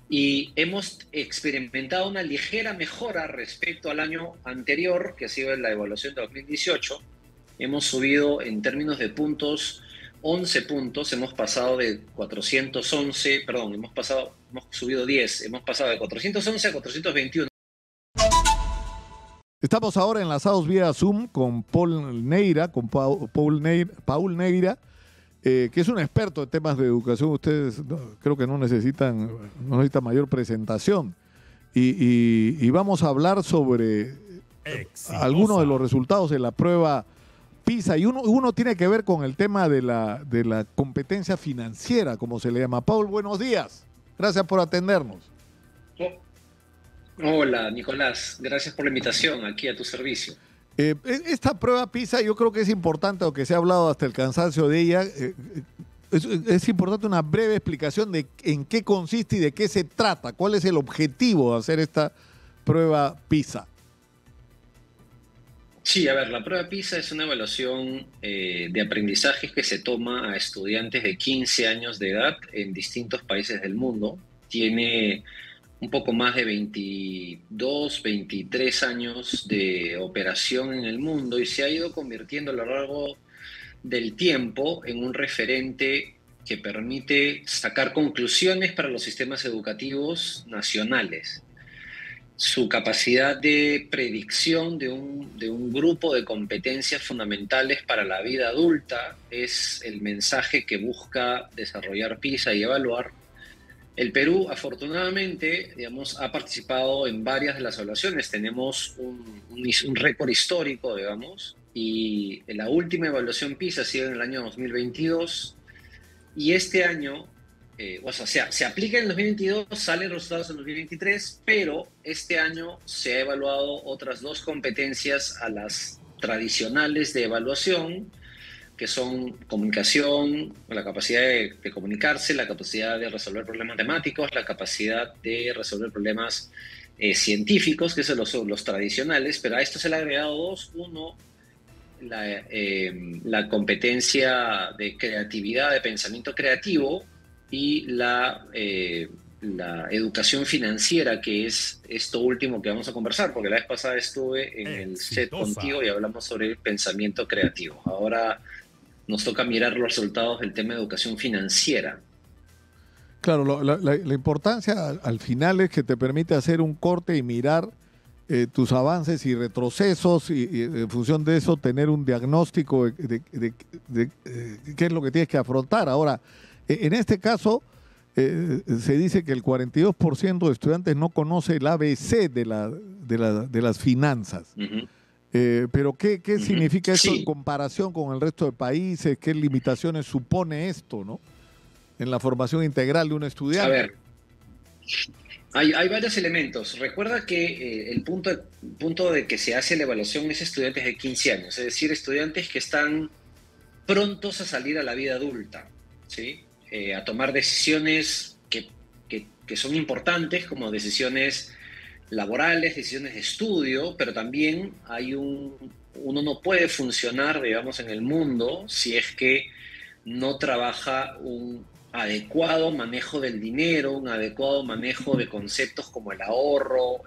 Y hemos experimentado una ligera mejora respecto al año anterior, que ha sido la evaluación de 2018. Hemos subido en términos de puntos 11 puntos, hemos pasado de 411, perdón, hemos subido 10, hemos pasado de 411 a 421. Estamos ahora enlazados vía Zoom con Paul Neira, Paul Neira, que es un experto en temas de educación. Ustedes creo que no necesitan mayor presentación. Y vamos a hablar sobre algunos de los resultados de la prueba PISA. Y uno tiene que ver con el tema de la competencia financiera, como se le llama. Paul, buenos días. Gracias por atendernos. Hola, Nicolás. Gracias por la invitación aquí a tu servicio. Esta prueba PISA yo creo que es importante, aunque se ha hablado hasta el cansancio de ella, es importante una breve explicación de en qué consiste y de qué se trata, cuál es el objetivo de hacer esta prueba PISA. Sí, a ver, la prueba PISA es una evaluación de aprendizajes que se toma a estudiantes de 15 años de edad en distintos países del mundo. Tiene un poco más de 22, 23 años de operación en el mundo y se ha ido convirtiendo a lo largo del tiempo en un referente que permite sacar conclusiones para los sistemas educativos nacionales. Su capacidad de predicción de un grupo de competencias fundamentales para la vida adulta es el mensaje que busca desarrollar PISA y evaluar. El Perú, afortunadamente, digamos, ha participado en varias de las evaluaciones. Tenemos un récord histórico, digamos, y la última evaluación PISA ha sido en el año 2022. Y este año, se aplica en el 2022, salen los resultados en el 2023, pero este año se ha evaluado otras dos competencias a las tradicionales de evaluación, que son comunicación, la capacidad de comunicarse, la capacidad de resolver problemas matemáticos, la capacidad de resolver problemas científicos, que son los tradicionales, pero a esto se le ha agregado dos. Uno, la competencia de creatividad, de pensamiento creativo, y la educación financiera, que es esto último que vamos a conversar, porque la vez pasada estuve en el set contigo y hablamos sobre el pensamiento creativo. Ahora nos toca mirar los resultados del tema de educación financiera. Claro, la importancia al final es que te permite hacer un corte y mirar tus avances y retrocesos y en función de eso tener un diagnóstico de qué es lo que tienes que afrontar. Ahora, en este caso se dice que el 42% de estudiantes no conoce el ABC de las finanzas. Uh-huh. Pero ¿qué significa esto Sí. en comparación con el resto de países? ¿Qué limitaciones supone esto, ¿no?, en la formación integral de un estudiante? A ver, hay varios elementos. Recuerda que el punto de que se hace la evaluación es estudiantes de 15 años, es decir, estudiantes que están prontos a salir a la vida adulta, ¿sí? A tomar decisiones que son importantes, como decisiones laborales, decisiones de estudio, pero también uno no puede funcionar, digamos, en el mundo si es que no trabaja un adecuado manejo del dinero, un adecuado manejo de conceptos como el ahorro,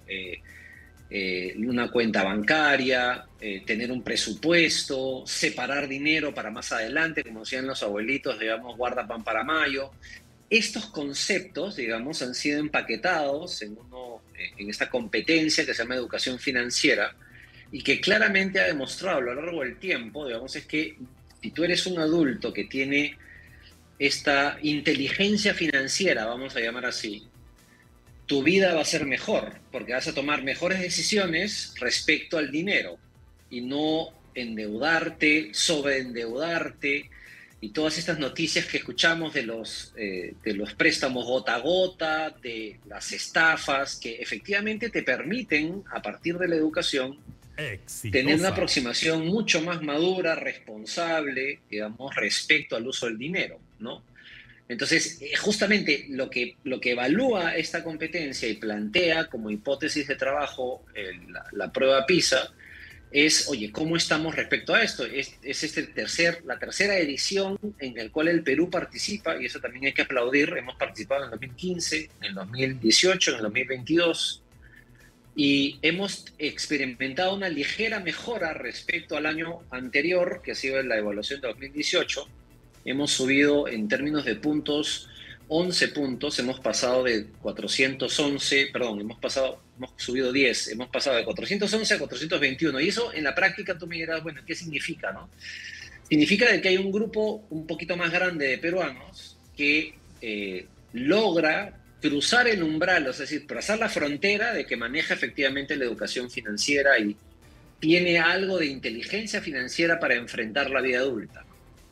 una cuenta bancaria, tener un presupuesto, separar dinero para más adelante, como decían los abuelitos, digamos, guarda pan para mayo. Estos conceptos, digamos, han sido empaquetados en esta competencia que se llama educación financiera y que claramente ha demostrado a lo largo del tiempo, digamos, es que si tú eres un adulto que tiene esta inteligencia financiera, vamos a llamar así, tu vida va a ser mejor, porque vas a tomar mejores decisiones respecto al dinero y no endeudarte, sobreendeudarte y todas estas noticias que escuchamos de los préstamos gota a gota, de las estafas, que efectivamente te permiten, a partir de la educación, tener una aproximación mucho más madura, responsable, digamos, respecto al uso del dinero, ¿no? Entonces, justamente lo que evalúa esta competencia y plantea como hipótesis de trabajo la prueba PISA es, oye, ¿cómo estamos respecto a esto? Es la tercera edición en la cual el Perú participa, y eso también hay que aplaudir. Hemos participado en el 2015, en el 2018, en el 2022, y hemos experimentado una ligera mejora respecto al año anterior, que ha sido la evaluación de 2018. Hemos subido en términos de puntos 11 puntos, hemos pasado de 411, perdón, hemos subido 10, hemos pasado de 411 a 421. Y eso en la práctica tú me dirás, bueno, ¿qué significa, no? Significa de que hay un grupo un poquito más grande de peruanos que logra cruzar el umbral, es decir, cruzar la frontera de que maneja efectivamente la educación financiera y tiene algo de inteligencia financiera para enfrentar la vida adulta.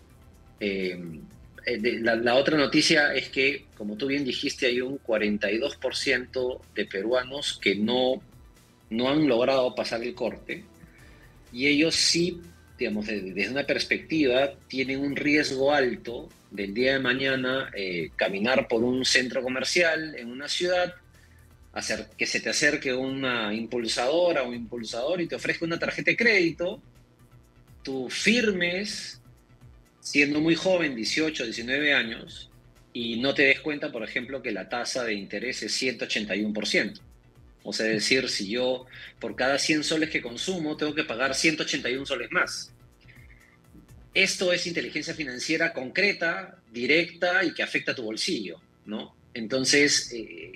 La otra noticia es que, como tú bien dijiste, hay un 42% de peruanos que no han logrado pasar el corte, y ellos sí, digamos, desde una perspectiva, tienen un riesgo alto del día de mañana caminar por un centro comercial en una ciudad, hacer que se te acerque una impulsadora o un impulsador y te ofrezca una tarjeta de crédito, tú firmes siendo muy joven, 18, 19 años, y no te des cuenta, por ejemplo, que la tasa de interés es 181%. O sea, es decir, si yo por cada 100 soles que consumo tengo que pagar 181 soles más. Esto es inteligencia financiera concreta, directa y que afecta a tu bolsillo, ¿no? Entonces,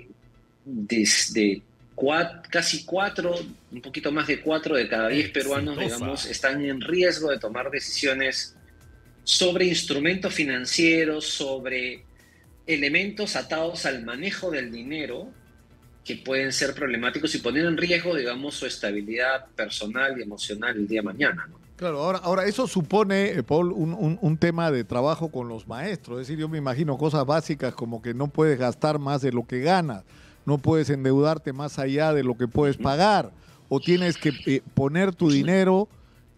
desde casi 4, un poquito más de 4 de cada 10 peruanos, digamos, están en riesgo de tomar decisiones sobre instrumentos financieros, sobre elementos atados al manejo del dinero que pueden ser problemáticos y poner en riesgo, digamos, su estabilidad personal y emocional el día de mañana, ¿no? Claro, ahora eso supone, Paul, un tema de trabajo con los maestros. Es decir, yo me imagino cosas básicas como que no puedes gastar más de lo que ganas, no puedes endeudarte más allá de lo que puedes pagar, o tienes que poner tu dinero,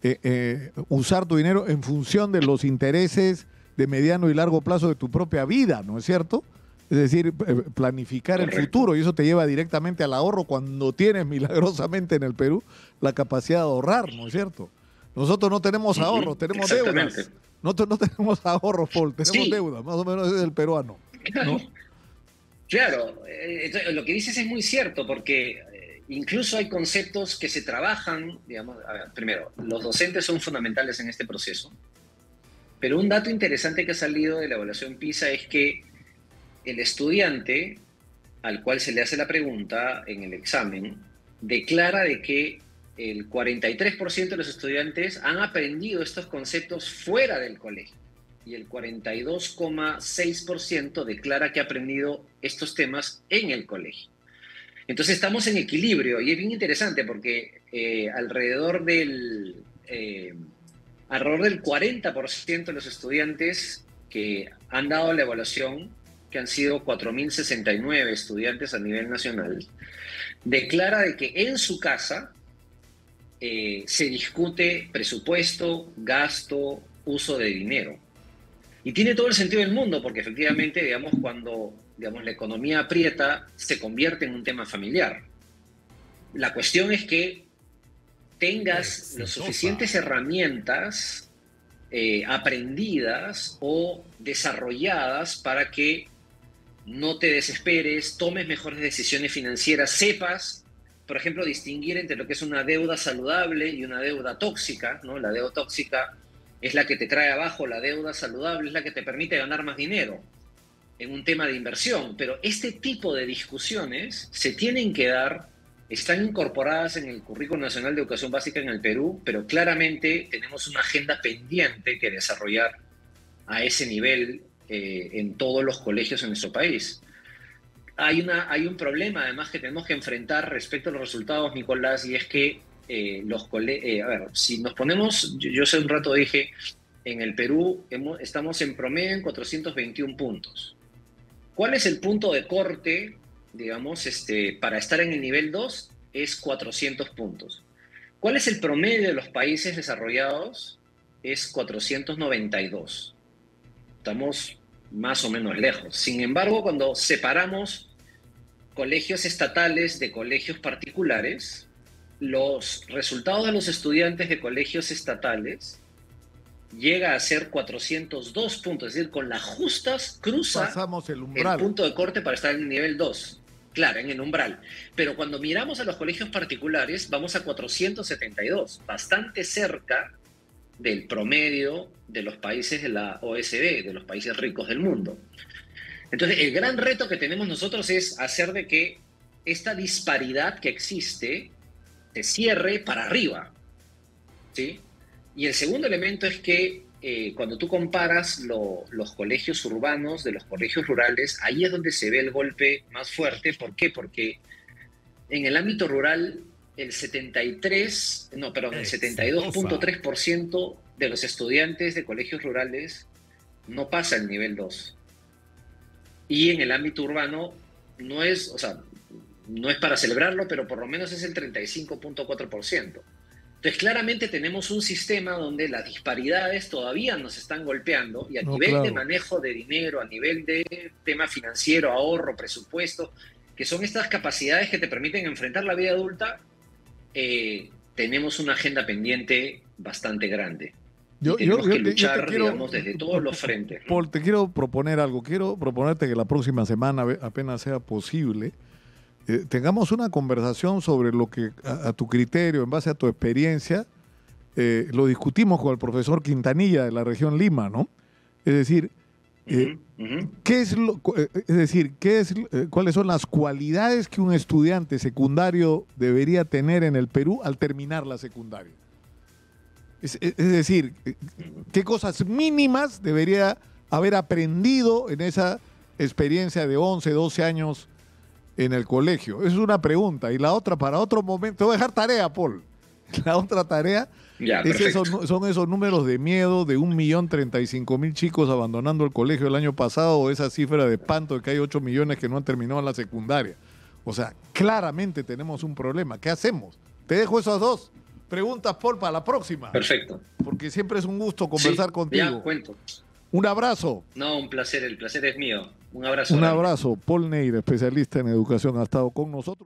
usar tu dinero en función de los intereses de mediano y largo plazo de tu propia vida, ¿no es cierto? Es decir, planificar el futuro, y eso te lleva directamente al ahorro cuando tienes milagrosamente en el Perú la capacidad de ahorrar, ¿no es cierto? Nosotros no tenemos ahorros, tenemos deudas. Nosotros no tenemos ahorros, Paul, tenemos deudas, más o menos es el peruano, ¿no? Claro, lo que dices es muy cierto, porque incluso hay conceptos que se trabajan, digamos, a ver, primero, los docentes son fundamentales en este proceso, pero un dato interesante que ha salido de la evaluación PISA es que el estudiante al cual se le hace la pregunta en el examen declara de que el 43% de los estudiantes han aprendido estos conceptos fuera del colegio, y el 42,6% declara que ha aprendido estos temas en el colegio. Entonces estamos en equilibrio, y es bien interesante porque alrededor del 40% de los estudiantes que han dado la evaluación, que han sido 4.069 estudiantes a nivel nacional, declara de que en su casa se discute presupuesto, gasto, uso de dinero. Y tiene todo el sentido del mundo, porque efectivamente, digamos, cuando la economía aprieta, se convierte en un tema familiar. La cuestión es que tengas las suficientes herramientas aprendidas o desarrolladas para que no te desesperes, tomes mejores decisiones financieras, sepas, por ejemplo, distinguir entre lo que es una deuda saludable y una deuda tóxica, ¿no? La deuda tóxica es la que te trae abajo, la deuda saludable es la que te permite ganar más dinero en un tema de inversión. Pero este tipo de discusiones se tienen que dar, están incorporadas en el Currículo Nacional de Educación Básica en el Perú, pero claramente tenemos una agenda pendiente que desarrollar a ese nivel en todos los colegios en nuestro país. Hay un problema además que tenemos que enfrentar respecto a los resultados, Nicolás, y es que a ver, si nos ponemos, yo hace un rato dije, en el Perú estamos en promedio en 421 puntos. ¿Cuál es el punto de corte, digamos, para estar en el nivel 2? Es 400 puntos. ¿Cuál es el promedio de los países desarrollados? Es 492. Estamos más o menos lejos. Sin embargo, cuando separamos colegios estatales de colegios particulares, los resultados de los estudiantes de colegios estatales llega a ser 402 puntos, es decir, con las justas cruza Pasamos el el umbral. punto de corte para estar en el nivel 2. Claro, en el umbral. Pero cuando miramos a los colegios particulares, vamos a 472, bastante cerca del promedio de los países de la OECD, de los países ricos del mundo. Entonces, el gran reto que tenemos nosotros es hacer de que esta disparidad que existe se cierre para arriba, ¿sí? Y el segundo elemento es que cuando tú comparas los colegios urbanos de los colegios rurales, ahí es donde se ve el golpe más fuerte. ¿Por qué? Porque en el ámbito rural, el 72.3% de los estudiantes de colegios rurales no pasa el nivel 2. Y en el ámbito urbano no es, o sea, no es para celebrarlo, pero por lo menos es el 35.4%. Entonces, claramente tenemos un sistema donde las disparidades todavía nos están golpeando y a nivel de manejo de dinero, a nivel de tema financiero, ahorro, presupuesto, que son estas capacidades que te permiten enfrentar la vida adulta, tenemos una agenda pendiente bastante grande. Tenemos que luchar, digamos, desde todos los frentes, ¿no? Paul, te quiero proponer algo. Quiero proponerte que la próxima semana, apenas sea posible, tengamos una conversación sobre lo que a tu criterio, en base a tu experiencia, lo discutimos con el profesor Quintanilla de la región Lima, ¿no? Es decir, ¿cuáles son las cualidades que un estudiante secundario debería tener en el Perú al terminar la secundaria? Es decir, ¿qué cosas mínimas debería haber aprendido en esa experiencia de 11, 12 años en el colegio? Esa es una pregunta. Y la otra, para otro momento, te voy a dejar tarea, Paul. La otra tarea son esos números de miedo de 1.035.000 chicos abandonando el colegio el año pasado, o esa cifra de espanto de que hay 8 millones que no han terminado la secundaria. O sea, claramente tenemos un problema. ¿Qué hacemos? Te dejo esas dos preguntas, Paul, para la próxima. Perfecto. Porque siempre es un gusto conversar contigo. Ya, cuento. Un abrazo. No, un placer. El placer es mío. Un abrazo. Un abrazo. Paul Neira, especialista en educación, ha estado con nosotros.